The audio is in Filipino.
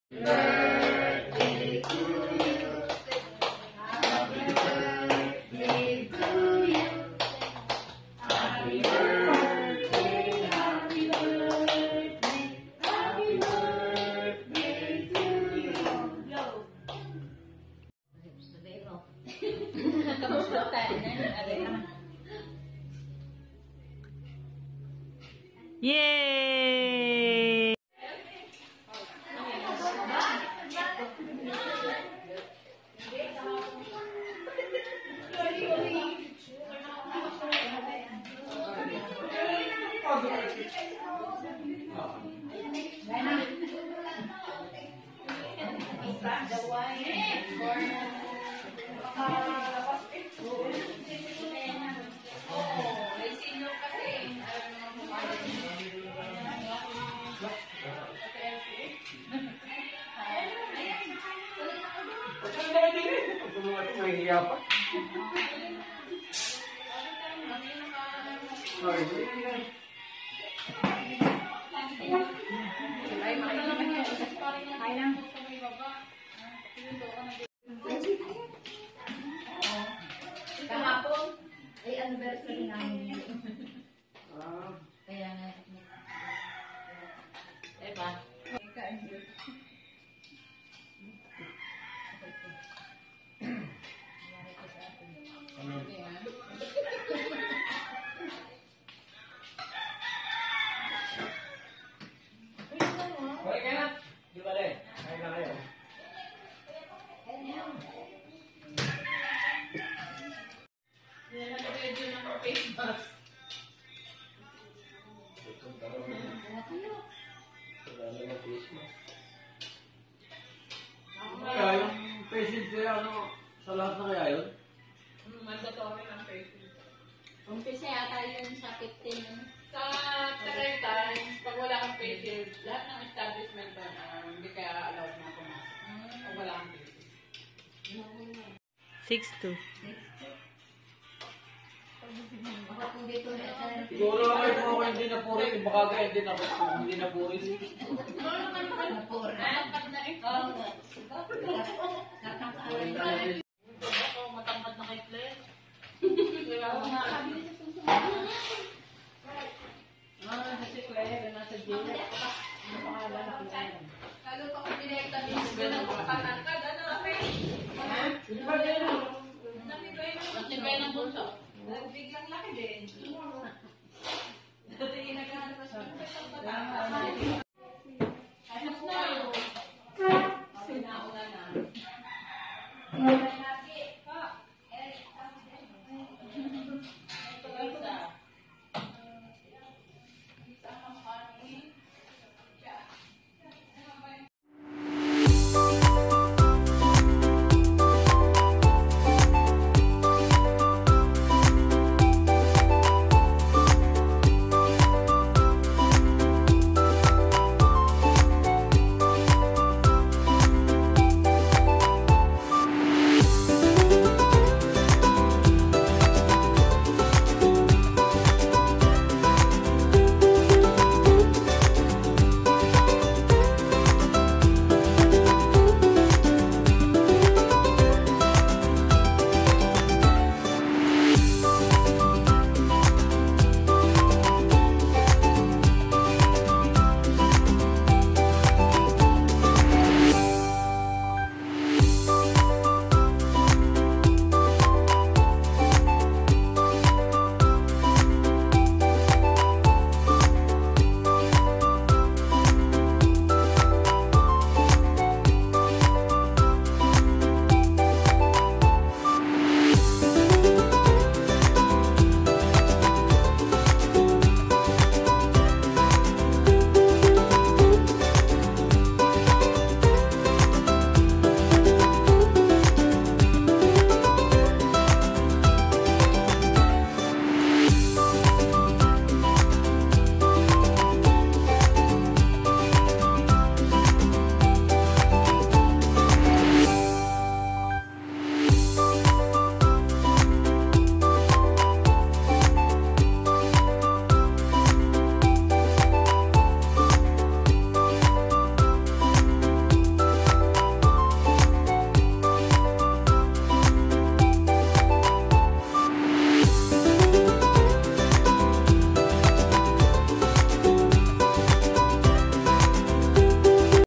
Birthday to you. Happy birthday to you. Happy birthday, happy birthday, happy birthday to you. Yay! Kahapon ay anniversary namin. Kaya nga. Diba? Balik ka na. Di ba rin? Kain na kayo. Nilalagay dyan ng face mask. Kaya yung patient kaya ano, sa lahat na kaya yun? Mandatory ng face mask. Umpisa yata yun sa 15. Sa 3 times, pag wala kang face shield, lahat ng establishment doon, hindi kaya allowed na pumasok. Pag wala kang face shield. 6-2. Baka kung dito na ito. Siguro kayo kung ako hindi napurin, baka kayo hindi napurin. Napura. Matangkad na eh. Nakakaaral. Ako, matangkad na kay Claire. Oo nga. Si Claire, nasa jail. Ano pangalan na Claire? Lalo pa kung binekta dito ng patangkad. Ano kami? Hindi ba din? Matibay ng bunso. Biglang laki din. Dati ginagawa pa siya.